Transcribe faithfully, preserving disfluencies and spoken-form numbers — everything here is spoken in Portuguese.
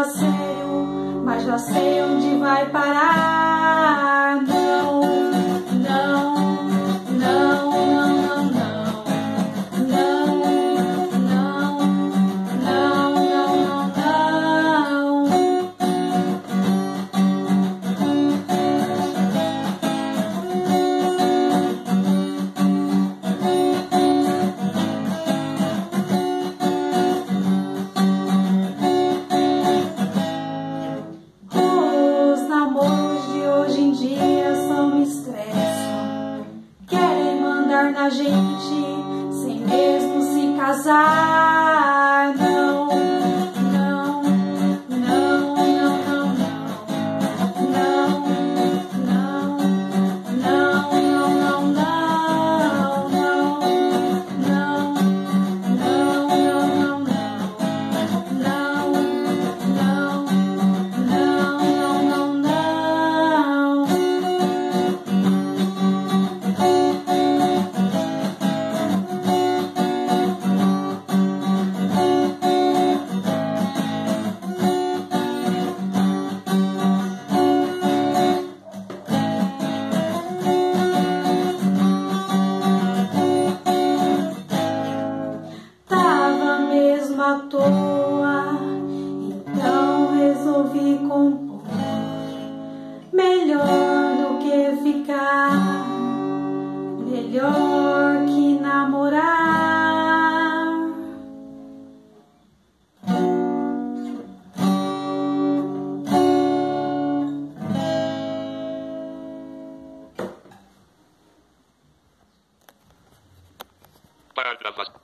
sério, mas já sei onde vai parar. Não, não, não, não, não, não, não, não, não, não, não. Os namoros de hoje em dia só me estressam. Querem mandar na gente sem mesmo se casar. Não, não, não, não, não, não, não, não, não, não, não, não, não, não, não, não, tava mesmo à toa, então resolvi compor. Melhor do que ficar, melhor que namorar. Para gravação.